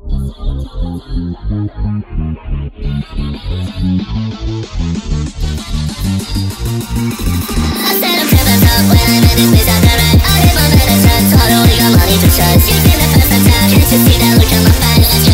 said I'm never broke when I'm in this place I got right. I live on medicine, so I don't got money to trust. You think the first time, can't you see that look on my face?